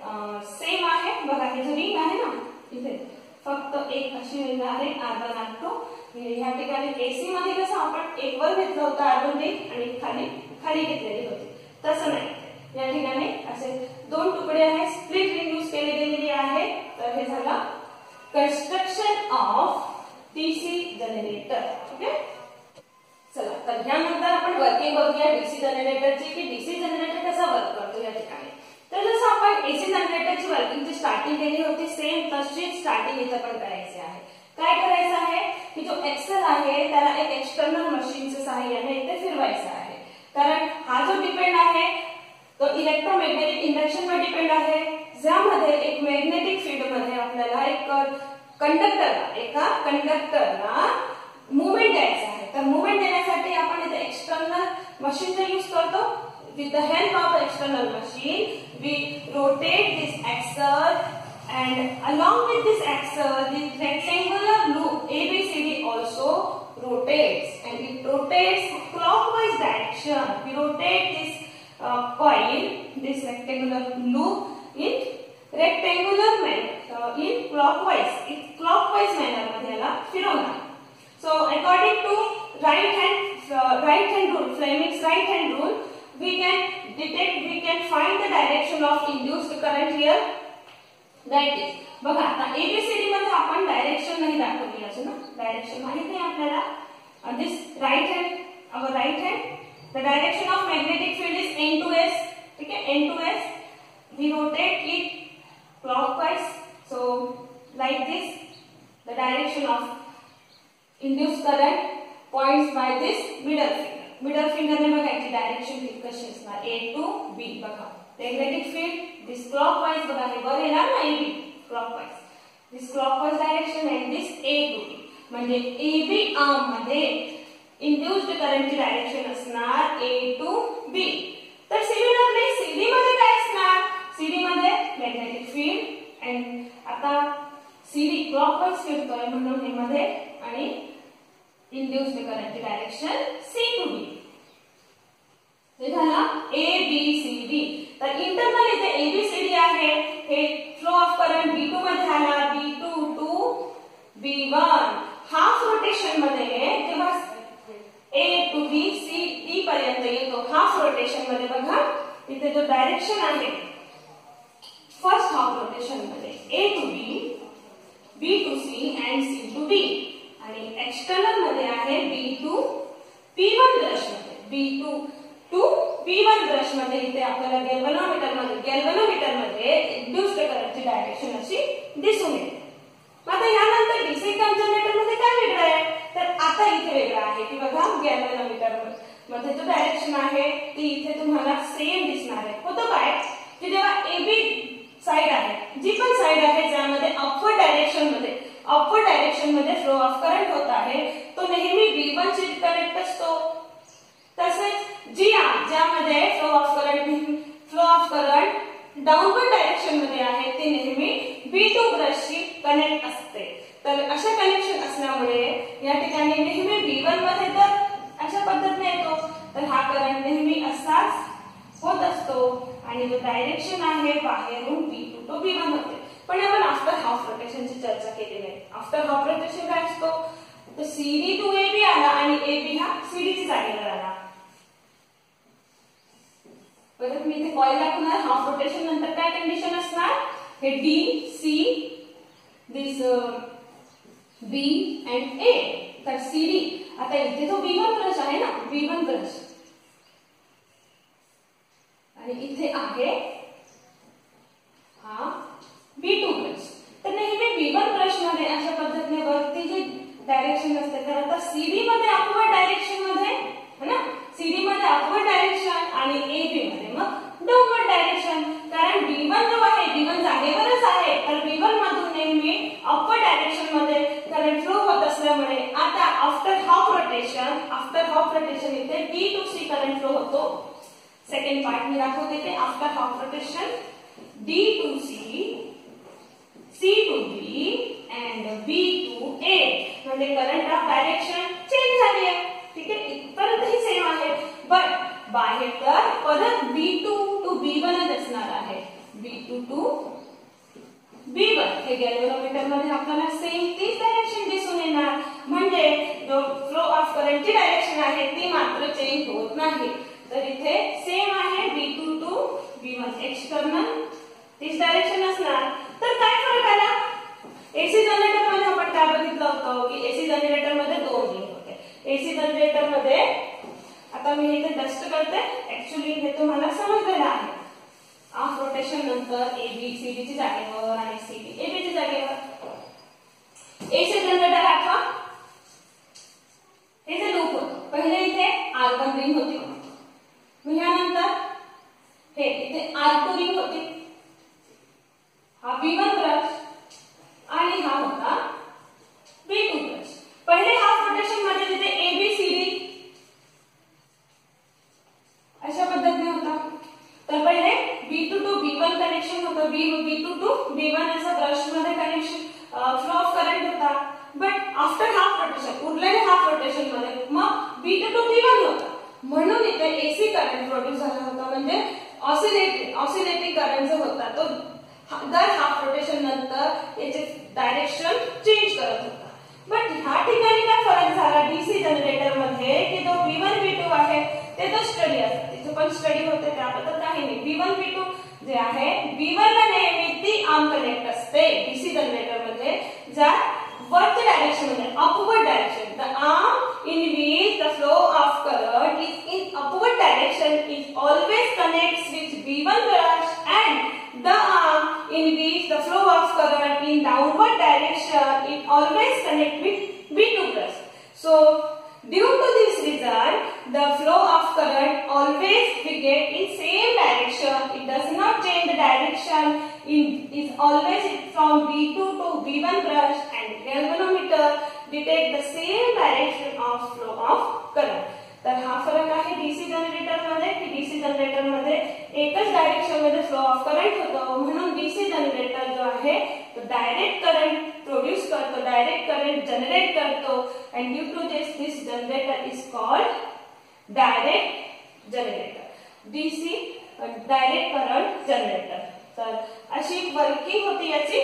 सेम आहे बघा, हे जो रिंग आहे ना इथे फक्त एक अशी रिंग आहे अर्बन आर टू. ह्या ठिकाणी एसी मध्ये कसं आपण एक वर घेतलं होतं अर्बन रिंग आणि खाली खाली घेतलेली होती, तसं नाही. या ठिकाणी असे दोन तुकडे आहेत, स्प्लिट रिंग यूज केली गेलेली आहे. तर हे झालं construction of DC generator. Okay, चला तर ह्यानंतर आपण वर्किंग बघूया डीसी जनरेटरची, की डीसी जनरेटर कसा वर्क करतो या ठिकाणी. तर जसं आपण एसी जनरेटरची वर्किंगची स्टार्टिंग केली होती सेम तशीच स्टार्टिंग इथं पण करायची आहे. काय करायचं आहे की जो एक्सेल आहे त्याला एक एक्सटर्नल मशीनच्या सहाय्याने इथे फिरवायचं आहे. कारण हा जो डिपेंड आहे तो इलेक्ट्रोमॅग्नेटिक इंडक्शनवर डिपेंड आहे, ज्यामध्ये एक मॅग्नेटिक फील्ड मध्ये आपल्याला एक कंडक्टरला एका कंडक्टरला मुवमेंट द्यायचा आहे. तर मुवमेंट देण्यासाठी आपण इथे एक्सटर्नल मशीनचा यूज करतो. With the help of external machine we rotate this axle and along with this axle the rectangular loop A B C D also rotates and it rotates clockwise direction. We rotate this uh, coil, this rectangular loop in rectangular manner, uh, in clockwise in clockwise manner मध्ये याला फिरवणार. So according to right hand uh, right hand rule, Fleming's right hand rule, we can detect, we can find the direction of induced current here. Right is बघा, आता ABCD मध्ये आपण direction नाही दाखवली अजून, डायरेक्शन माहित नाही आपल्याला. This right hand, our right hand, the direction of magnetic field is N to S. ठीक आहे, N to S. We rotate it clockwise, so like this. The direction of induce current points by this middle finger. Middle फिंगरने बघायची direction कशी असणार, A to बी. बघा magnetic field दिस clockwise बघा, हे वर येणार ना AB clockwise, this clockwise direction and this A to B. म्हणजे एबी आर्म मध्ये इंड्यूस्ड करंटची डायरेक्शन असणार ए टू बी. तर सिमिलरली सीडी मध्ये काय असणार, सीडी मध्ये मॅग्नेटिक फील्ड अँड आता सीडी क्लॉकवाइज फिरतोय म्हणून हे मध्ये आणि इंड्यूस्ड करंटची डायरेक्शन सी टू बी. हे झाला ए बी सी डी. तर इंटरनल इथे एबीसीडी आहे, हे flow of current B two मध्ये आला, B two to B one. Half rotation मध्ये जेव्हा A to B C D पर्यंत येतो हाफ रोटेशन मध्ये बघा इथे जो डायरेक्शन आहे फर्स्ट हाफ रोटेशन मध्ये A to B, B to C and C to D. आणि एक्सटर्नल मध्ये आहे B two P one brush मध्ये, B two to P one brush मध्ये इथे आपल्याला गॅल्व्हनोमीटर मध्ये गॅल्व्हनोमीटर मध्ये इंड्यूस्ड करंटची डायरेक्शन अशी दिसून येते. आता यानंतर डीसी जनरेटर मध्ये काय वेगळं आहे, तर आता इथे वेगळं आहे की बघा गॅल्व्हनोमीटर मध्ये जो डायरेक्शन आहे ती इथे तुम्हाला सेम दिसणार आहे. होतं काय की जेव्हा एबी साइड आहे, जी पण साइड आहे ज्यामध्ये अपवर्ड डायरेक्शन मध्ये अपवर्ड डायरेक्शन मध्ये फ्लो ऑफ करंट होत आहे तो नेहमी बी वन ची कनेक्ट असतो. तसेच जी आर्म ज्यामध्ये flow of current flow of current downward direction मध्ये आहे ती नेहमी बी टू ब्रशशी कनेक्ट असते. तर अशा कनेक्शन असल्यामुळे या ठिकाणी नेहमी बी वन मध्ये तर अशा पद्धतीने येतो, तर हा करंट नेहमी असाच होत असतो आणि जो डायरेक्शन आहे बाहेरून B two to B one होते. पण आपण आफ्टर हाफ रोटेशनची चर्चा केलेली आहे. आफ्टर हाफ रोटेशन काय असतो, तर सीडी टू ए बी आला आणि ए बी हा सीडीची जागेवर आला. परत मी इथे कॉइल दाखवणार. हाफ रोटेशन नंतर काय कंडिशन असणार, हे D C this B and A. तर सीडी आता इथे जो बी वन ब्रश आहे ना, बी वन ब्रश आणि इथे आहे हा बी टू ब्रश. तर नेहमी बी वन ब्रश मध्ये अशा पद्धतीने वरती जे डायरेक्शन असते तर आता सीडी मध्ये अपवर्ड डायरेक्शन मध्ये है ना, सीडी मध्ये अपवर्ड डायरेक्शन आणि ए बी मध्ये मग डाउनवर्ड डायरेक्शन. कारण बी वन जो आहे बी वन जागेवरच आहे, तर बी वन मधून नेहमी अपवर्ड डायरेक्शन मध्ये करंट फ्लो होत असल्यामुळे आता after half rotation after half rotation इथे D to C current flow होतो. सेकंड पार्ट मी दाखवते ते after half rotation D to C, C to B and B to A. म्हणजे करंट ऑफ डायरेक्शन चेंज झाली आहे. ठीक आहे, इथपर्यंतही सेम आहे, बट बाहेर तर परत B two to B one असणार आहे. B two to B one. हे गॅल्व्हनोमीटर मध्ये आपल्याला सेम तीच डायरेक्शन दिसून येणार. म्हणजे जो फ्लो ऑफ करंटची डायरेक्शन आहे ती मात्र चेंज होत नाही. तर इथे सेम आहे B two to B one. External तीच डायरेक्शन असणार. तर काय फरक आला? एसी जनरेटर मध्ये आपण काय बघितलं होतं की एसी जनरेटर मध्ये दोन रिंग होते. एसी जनरेटर मध्ये आता मी इथे डस्ट करते. ऍक्च्युली हे तुम्हाला समजलेलं आहे. ऑफ रोटेशन नंतर ए बी सी बी ची जागेवर आणि सी बी ए बी ची जागेवर. एसी जनरेटर आठवा हे जे लूप होतं पहिले इथे आर वन रिंग होती. मग यानंतर हे इथे आर टू रिंग होती. हा बी वन ब्रश आणि हा होता बी टू ब्रश. पहिले हाफ रोटेशन मध्ये तिथे ए बी सी डी अशा पद्धतीने होता. तर पहिले B two to B one connection होतं. B B two to B one असं ब्रश मध्ये कनेक्शन फ्लो ऑफ करंट होता. बट आफ्टर हाफ रोटेशन उरलेले हाफ रोटेशन मध्ये मग B two to B one होता. म्हणून इथे एसी करंट प्रोड्यूस झाला होता. म्हणजे ऑसिलेटिंग ऑसिलेटिंग करंट जो होता तो दर हाफ रोटेशन नंतर याचे डायरेक्शन चेंज करत होता. बट ह्या ठिकाणी काय फरक झाला डीसी जनरेटर मध्ये की जो बी वन बी टू आहे ते तो स्टडी असतात. तिथे पण स्टडी होते त्याबद्दल काही नाही. बी वन बी टू जे आहे बी वन ला नेहमी ती आर्म कनेक्ट असते डीसी जनरेटर मध्ये ज्या वरच्या डायरेक्शन मध्ये upward direction. The arm in which the flow of current is in upward direction is always connects with B one brush and the arm in which the flow of current in downward direction it always connect with B two brush. So due to this reason the flow of current always we get in same direction. It does not change the direction. It is always from B two to B one brush and galvanometer detect the same direction of flow of current. तर हा फरक आहे DC generator मध्ये की DC generator मध्ये एकच direction मध्ये flow of current होतो. म्हणून डीसी जनरेटर जो आहे तो डायरेक्ट करंट प्रोड्यूस करतो. डायरेक्ट करंट जनरेट करतो. And due to this this generator is called direct generator. DC direct current generator. तर अशी वर्किंग होती याची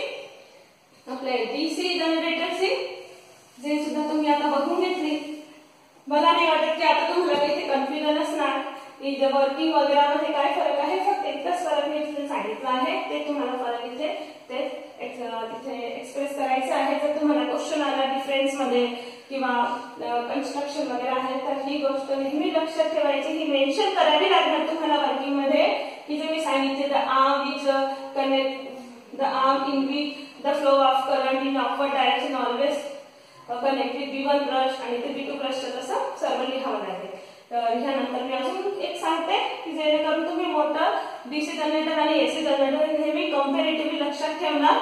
आपल्या डीसी जनरेटरची जे सुद्धा तुम्ही आता बघून घेतली. मला नाही वाटत की आता तुम्हाला इथे कन्फ्युजन असणार की जे वर्किंग वगैरे मध्ये काय फरक आहे. फक्त एकच फरक मी इथे सांगितलं आहे ते तुम्हाला फरक इथे ते तिथे एक्सप्रेस करायचं आहे. जर तुम्हाला क्वेश्चन आला डिफरन्स मध्ये किंवा कन्स्ट्रक्शन वगैरे आहे तर ही गोष्ट नेहमी लक्षात ठेवायची. ही मेन्शन करावी लागणार तुम्हाला वर्किंग मध्ये की जे मी सांगितले the arm which connect the arm in which the flow of current in upward direction always connect with B one brush आणि ते बी टू ब्रशचं तसं सर्व लिहावं लागेल. तर ह्यानंतर मी अजून एक सांगते की जेणेकरून तुम्ही मोटर डीसी जनरेटर आणि एसी जनरेटर नेहमी कम्पॅरेटिव्हली लक्षात ठेवणार.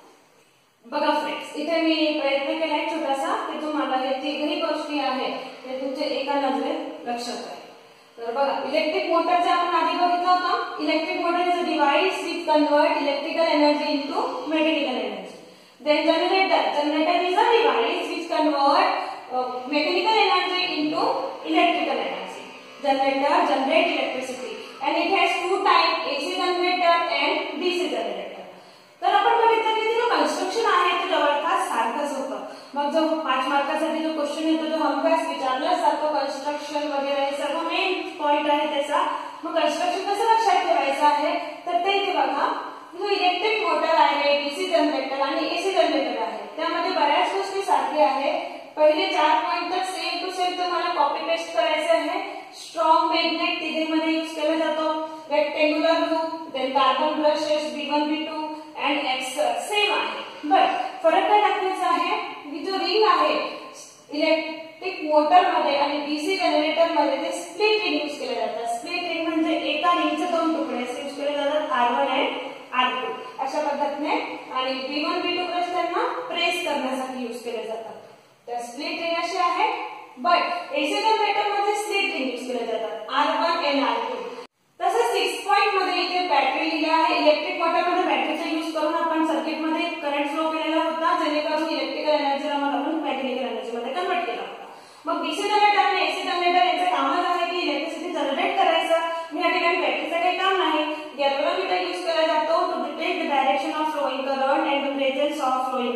बघा फ्रेंड्स इथे मी प्रयत्न केलाय छोटासा की तुम्हाला हे तिघही गोष्टी आहेत ते तुमचे एका नजरेत लक्षात आहे. तर बघा इलेक्ट्रिक मोटर जे आपण आधी बघितलं होतं. Electric motor is a device which convert electrical energy into mechanical energy. Then generator. Generator is a device which convert uh, mechanical energy into electrical energy. Generator generate electricity and it has two types A C generator and D C generator. तर आपण बघितलं की जो construction आहे ते जवळपास सारखंच होतं. मग जो पाच मार्कासाठी जो क्वेश्चन येतो जो हमखास विचारला जातो कन्स्ट्रक्शन वगैरे हे सर्व मेन पॉइंट आहे त्याचा. मग कन्स्ट्रक्शन कसं लक्षात ठेवायचं आहे तर ते इथे बघा. जो इलेक्ट्रिक मोटर आहे डीसी जनरेटर आणि एसी जनरेटर आहे त्यामध्ये बऱ्याच गोष्टी सारख्या आहेत. पहिले चार पॉइंट तर सेम टू सेम तुम्हाला कॉपी पेस्ट करायचे आहे. स्ट्रॉंग मॅग्नेट तिघेमध्ये यूज केला जातो. Rectangular loop then carbon brushes B one B two and axle same आहे. बर फरक काय टाकण्याचा आहे की जो रिंग आहे इलेक्ट्रिक मोटर मध्ये आणि डीसी जनरेटर मध्ये ते स्प्लिट रिंग यूज केले जातात. स्प्लिट रिंग म्हणजे एका रिंगचे दोन तुकडे यूज केले जातात R one and R two अशा पद्धतीने. आणि B one B two brush त्यांना प्रेस करण्यासाठी यूज केले जातात. तर स्प्लिट रिंग असे आहे. बट एसी जनरेटर मध्ये स्प्लिट रिंग यूज केले जातात R one and R two. तसंच सिक्स पॉइंट मध्ये इथे बॅटरी लिहिली आहे. इलेक्ट्रिक मोटर मध्ये बॅटरीचा यूज करून आपण सर्किट मध्ये करंट फ्लो केलेला होता जेणेकरून इलेक्ट्रिकल एनर्जीला मग आपण मेकॅनिकल एनर्जी मध्ये कन्वर्ट केला होता. मग डीसी जनरेटर आणि एसी जनरेटर याचं कामच आहे की इलेक्ट्रिसिटी जनरेट करायचं. या ठिकाणी बॅटरीचं काही काम नाही. गॅल्व्हनोमीटर यूज केला जातो.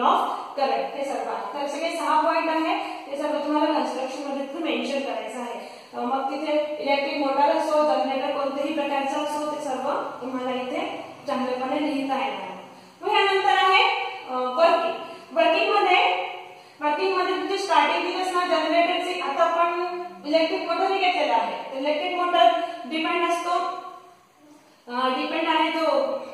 ऑफ करंट हे सर्व आहे. तर सगळे सहा पॉईंट आहे हे सर्व तुम्हाला कन्स्ट्रक्शन मध्ये तिथे मेन्शन करायचं आहे. मग तिथे इलेक्ट्रिक मोटर असो, जनरेटर कोणत्याही प्रकारचा असो, ते सर्व तुम्हाला इथे चांगल्यापणे लिहिता येणार. मग यानंतर आहे वर्किंग. वर्किंग मध्ये वर्किंग मध्ये तुझे स्टार्टिंग दिवस ना जनरेटरचे आता आपण इलेक्ट्रिक मोटर हे घेतलेला आहे. इलेक्ट्रिक मोटर डिपेंड असतो डिपेंड आहे जो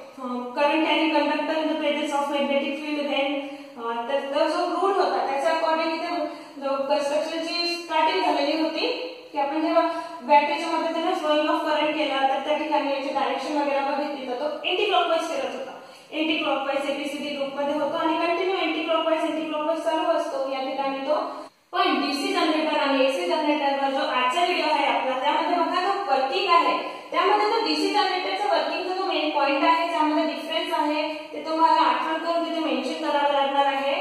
current carry conductor in the presence of magnetic field then तर जो रूल होता त्याच्या अकॉर्डिंग इथे जो कन्स्ट्रक्शनची स्टार्टिंग झालेली होती की आपण जेव्हा बॅटरीच्या मदतीने फ्लोइंग ऑफ करंट केला तर त्या ठिकाणी याची डायरेक्शन वगैरे बघितली तर तो एंटी क्लॉकवाईज फिरत होता. एंटी क्लॉकवाईज एबीसीडी ग्रुप मध्ये होतो आणि continue anti clockwise anti clockwise चालू असतो या ठिकाणी तो. पण डीसी जनरेटर आणि एसी जनरेटरवर जो आजचा व्हिडिओ आहे आपला त्यामध्ये बघा जो वर्किंग आहे त्यामध्ये तो डीसी जनरेटरचा वर्किंगचा जो मेन पॉइंट आहे ज्यामध्ये डिफरन्स आहे ते तुम्हाला आठवण करून तिथे मेन्शन करावं लागणार आहे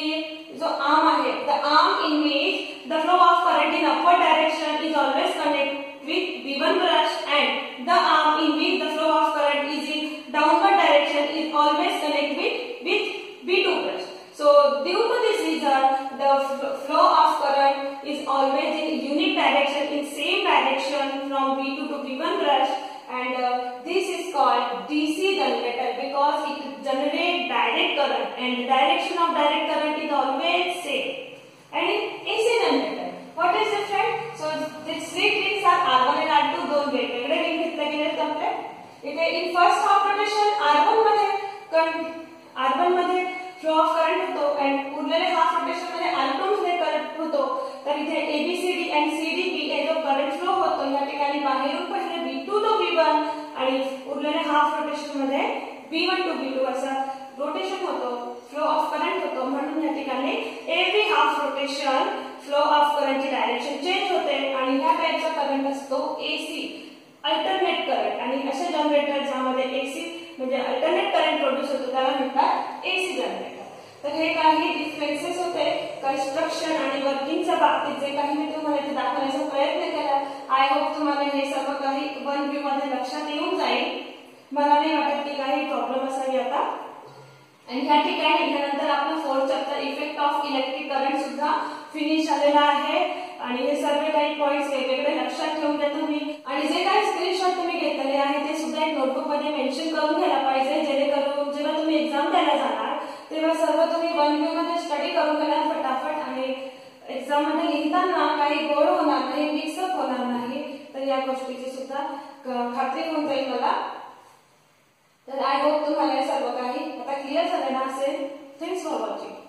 की जो आर्म आहे the arm in which the flow of current in upward direction is always connect with B one brush and the arm in which the flow of current is in downward direction is always connected with with B two brush. So due to this reason the flow of current is always in unit direction in same direction from B two to B one brush and uh, this is called D C generator because it generates direct current and the direction of direct current is always same. And in A C generator what is different? So these three things are R one and R two दोन वेगवेगळे ring घेतले गेले आपले. इथे in first half rotation R one मध्ये R one मध्ये flow of current होतो आणि उरलेले हाफ रोटेशन मध्ये R two मध्ये करंट होतो. तर इथे एबीसीडी आणि सीडीबी हे जो करंट फ्लो होतो या ठिकाणी बाहेरून पहिले B two to B one आणि उरलेले हाफ रोटेशन मध्ये B one to B two असं रोटेशन होतो, फ्लो ऑफ करंट होतो. म्हणून या ठिकाणी every half rotation flow of करंटची डायरेक्शन चेंज होते आणि ह्या टाइपचा करंट असतो एसी अल्टरनेट करंट. आणि असे जनरेटर ज्यामध्ये एसी म्हणजे अल्टरनेट करंट प्रोड्यूस होतो त्याला म्हणतात एसी जनरेटर. तर हे काही डिफरन्सेस होते कन्स्ट्रक्शन आणि वर्किंगच्या बाबतीत जे काही मी तुम्हाला इथे दाखवण्याचा प्रयत्न केला. आय होप तुम्हाला हे सर्व काही वन व्ह्यू मध्ये लक्षात येऊन जाईल. मला नाही वाटत की काही प्रॉब्लेम असावी आता. आणि ह्या ठिकाणी यानंतर आपलं fourth chapter effect of electric current सुद्धा फिनिश झालेला आहे आणि हे सर्व काही पॉइंट्स वेगवेगळे लक्षात ठेवून द्या तुम्ही. आणि जे काही स्क्रीनशॉट तुम्ही घेतलेले आहे ते सुद्धा एक नोटबुक मध्ये मेन्शन करून घ्यायला पाहिजे जेणेकरून जेव्हा तुम्ही एक्झाम द्यायला जाणार तेव्हा सर्व तुम्ही वन व्ह्यू मध्ये स्टडी करून घेणार फटाफट आणि एक्झाम मध्ये लिहिताना काही गोळ होणार नाही, मिक्सअप होणार नाही. तर या गोष्टीची सुद्धा खात्री होऊन जाईल मला. तर आय होप तुम्हाला सर्व काही आता क्लिअर झालेलं असेल. Thanks for watching.